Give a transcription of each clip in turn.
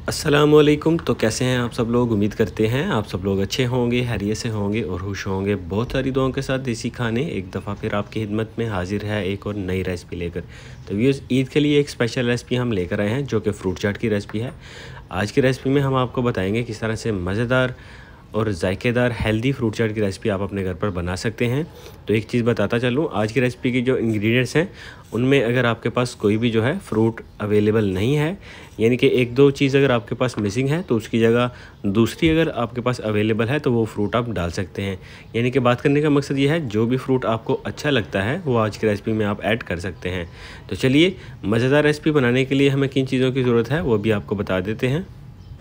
अस्सलामुअलैकुम। तो कैसे हैं आप सब लोग। उम्मीद करते हैं आप सब लोग अच्छे होंगे, खैरियत से होंगे और खुश होंगे। बहुत सारी दुआओं के साथ देसी खाने एक दफ़ा फिर आपकी खिदमत में हाजिर है एक और नई रेसिपी लेकर। तो व्यूअर्स, ईद के लिए एक स्पेशल रेसिपी हम लेकर आए हैं जो कि फ्रूट चाट की रेसिपी है। आज की रेसिपी में हम आपको बताएंगे किस तरह से मज़ेदार और जायकेदार हेल्दी फ्रूट चाट की रेसिपी आप अपने घर पर बना सकते हैं। तो एक चीज़ बताता चलूँ, आज की रेसिपी की जो इंग्रेडिएंट्स हैं उनमें अगर आपके पास कोई भी जो है फ्रूट अवेलेबल नहीं है, यानी कि एक दो चीज़ अगर आपके पास मिसिंग है तो उसकी जगह दूसरी अगर आपके पास अवेलेबल है तो वो फ्रूट आप डाल सकते हैं। यानी कि बात करने का मकसद ये है, जो भी फ्रूट आपको अच्छा लगता है वो आज की रेसिपी में आप ऐड कर सकते हैं। तो चलिए, मज़ेदार रेसिपी बनाने के लिए हमें किन चीज़ों की ज़रूरत है वो भी आपको बता देते हैं।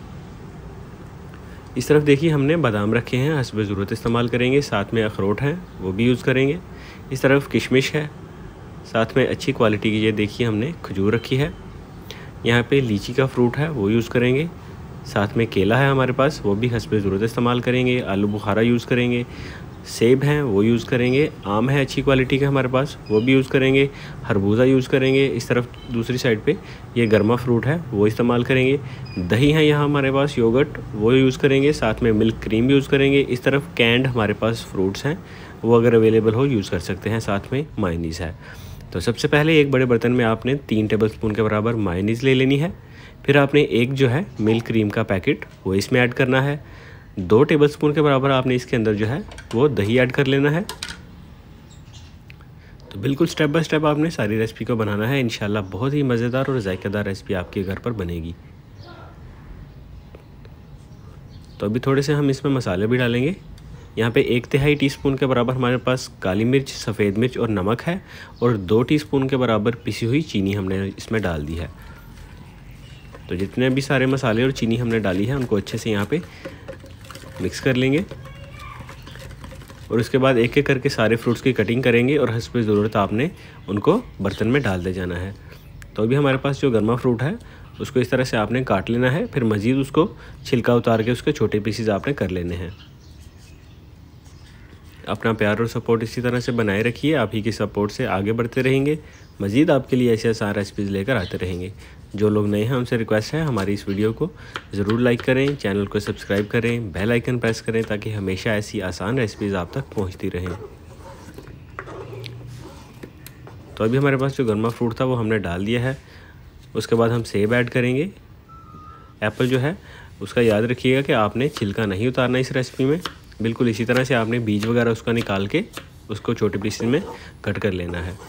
इस तरफ देखिए, हमने बादाम रखे हैं, हस्ब ज़रूरत इस्तेमाल करेंगे। साथ में अखरोट हैं, वो भी यूज़ करेंगे। इस तरफ किशमिश है, साथ में अच्छी क्वालिटी की ये देखिए हमने खजूर रखी है। यहाँ पे लीची का फ्रूट है, वो यूज़ करेंगे। साथ में केला है हमारे पास, वो भी हस्ब ज़रूरत इस्तेमाल करेंगे। आलू बुखारा यूज़ करेंगे। सेब हैं, वो यूज़ करेंगे। आम है अच्छी क्वालिटी का हमारे पास, वो भी यूज़ करेंगे। खरबूजा यूज़ करेंगे। इस तरफ दूसरी साइड पे ये गर्मा फ्रूट है, वो इस्तेमाल करेंगे। दही है यहाँ हमारे पास, योगर्ट, वो यूज़ करेंगे। साथ में मिल्क क्रीम यूज़ करेंगे। इस तरफ कैंड हमारे पास फ्रूट्स हैं, वो अगर अवेलेबल हो यूज़ कर सकते हैं। साथ में मायोनीज़ है। तो सबसे पहले एक बड़े बर्तन में आपने 3 टेबलस्पून के बराबर मायोनीज़ ले लेनी है। फिर आपने एक जो है मिल्क क्रीम का पैकेट वो इसमें ऐड करना है। 2 टेबलस्पून के बराबर आपने इसके अंदर जो है वो दही ऐड कर लेना है। तो बिल्कुल स्टेप बाय स्टेप आपने सारी रेसिपी को बनाना है। इंशाल्लाह बहुत ही मज़ेदार और जायकेदार रेसिपी आपके घर पर बनेगी। तो अभी थोड़े से हम इसमें मसाले भी डालेंगे। यहाँ पे 1/3 टीस्पून के बराबर हमारे पास काली मिर्च, सफ़ेद मिर्च और नमक है, और 2 टीस्पून के बराबर पिसी हुई चीनी हमने इसमें डाल दी है। तो जितने भी सारे मसाले और चीनी हमने डाली है उनको अच्छे से यहाँ पे मिक्स कर लेंगे, और उसके बाद एक एक करके सारे फ्रूट्स की कटिंग करेंगे और हस्ब ज़रूरत आपने उनको बर्तन में डाल दे जाना है। तो अभी हमारे पास जो गर्मा फ्रूट है उसको इस तरह से आपने काट लेना है। फिर मज़ीद उसको छिलका उतार के उसके छोटे पीसेस आपने कर लेने हैं। अपना प्यार और सपोर्ट इसी तरह से बनाए रखिए, आप ही की सपोर्ट से आगे बढ़ते रहेंगे। मज़ीद आपके लिए ऐसे आसान रेसिपीज़ लेकर आते रहेंगे। जो लोग नए हैं उनसे रिक्वेस्ट है, हमारी इस वीडियो को ज़रूर लाइक करें, चैनल को सब्सक्राइब करें, बेल आइकन प्रेस करें ताकि हमेशा ऐसी आसान रेसिपीज़ आप तक पहुंचती रहें। तो अभी हमारे पास जो गर्मा फ्रूट था वो हमने डाल दिया है। उसके बाद हम सेब ऐड करेंगे। एप्पल जो है उसका याद रखिएगा कि आपने छिलका नहीं उतारना इस रेसिपी में। बिल्कुल इसी तरह से आपने बीज वगैरह उसका निकाल के उसको छोटे पीसेस में कट कर लेना है।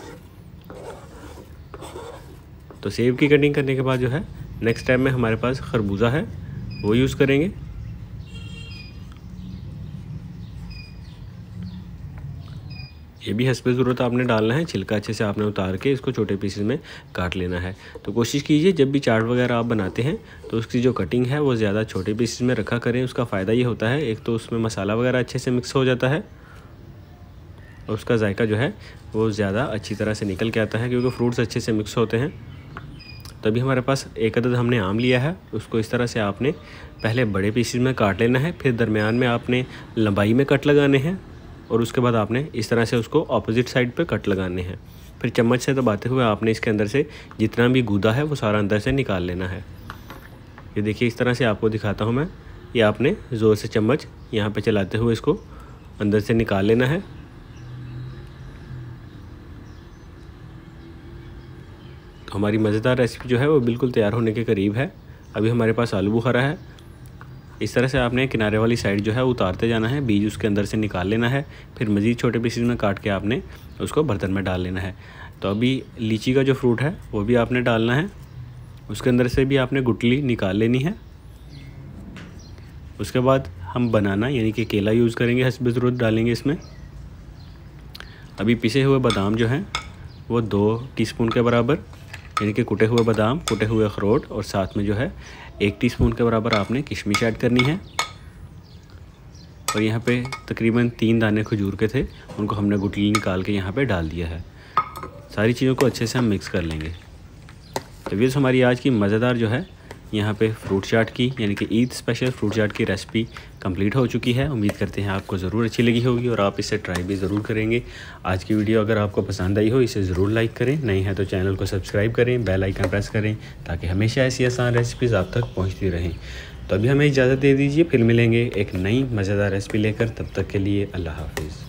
तो सेब की कटिंग करने के बाद जो है नेक्स्ट टाइम में हमारे पास खरबूजा है, वो यूज़ करेंगे। ये भी हस्ब ज़रूरत आपने डालना है, छिलका अच्छे से आपने उतार के इसको छोटे पीसेस में काट लेना है। तो कोशिश कीजिए जब भी चाट वगैरह आप बनाते हैं तो उसकी जो कटिंग है वो ज़्यादा छोटे पीसेस में रखा करें। उसका फ़ायदा ये होता है, एक तो उसमें मसाला वगैरह अच्छे से मिक्स हो जाता है और उसका जायका जो है वो ज़्यादा अच्छी तरह से निकल के आता है क्योंकि फ्रूट्स अच्छे से मिक्स होते हैं। तभी हमारे पास एक अदद हमने आम लिया है, उसको इस तरह से आपने पहले बड़े पीसेस में काट लेना है। फिर दरमियान में आपने लंबाई में कट लगाने हैं और उसके बाद आपने इस तरह से उसको ऑपोजिट साइड पे कट लगाने हैं। फिर चम्मच से दबाते हुए आपने इसके अंदर से जितना भी गूदा है वो सारा अंदर से निकाल लेना है। ये देखिए, इस तरह से आपको दिखाता हूँ मैं। ये आपने ज़ोर से चम्मच यहाँ पे चलाते हुए इसको अंदर से निकाल लेना है। तो हमारी मज़ेदार रेसिपी जो है वो बिल्कुल तैयार होने के करीब है। अभी हमारे पास आलू बुखारा है। इस तरह से आपने किनारे वाली साइड जो है उतारते जाना है, बीज उसके अंदर से निकाल लेना है। फिर मज़ीद छोटे पीसेस में काट के आपने उसको बर्तन में डाल लेना है। तो अभी लीची का जो फ्रूट है वो भी आपने डालना है, उसके अंदर से भी आपने गुठली निकाल लेनी है। उसके बाद हम बनाना यानी कि केला यूज़ करेंगे, हस्ब ज़रूरत डालेंगे इसमें। अभी पिसे हुए बादाम जो हैं वो 2 टीस्पून के बराबर, यानी कि कुटे हुए बादाम, कुटे हुए अखरोट, और साथ में जो है 1 टीस्पून के बराबर आपने किशमिश ऐड करनी है। और यहाँ पे तकरीबन 3 दाने खजूर के थे, उनको हमने गुठली निकाल के यहाँ पे डाल दिया है। सारी चीज़ों को अच्छे से हम मिक्स कर लेंगे। तो व्यूअर्स, हमारी आज की मज़ेदार जो है यहाँ पे फ्रूट चाट की यानी कि ईद स्पेशल फ्रूट चाट की रेसिपी कंप्लीट हो चुकी है। उम्मीद करते हैं आपको ज़रूर अच्छी लगी होगी और आप इसे ट्राई भी ज़रूर करेंगे। आज की वीडियो अगर आपको पसंद आई हो इसे ज़रूर लाइक करें, नहीं है तो चैनल को सब्सक्राइब करें, बेल आइकन प्रेस करें ताकि हमेशा ऐसी आसान रेसिपीज़ आप तक पहुँचती रहें। तो अभी हमें इजाज़त दे दीजिए, फिर मिलेंगे एक नई मज़ेदार रेसिपी लेकर। तब तक के लिए अल्लाह हाफिज़।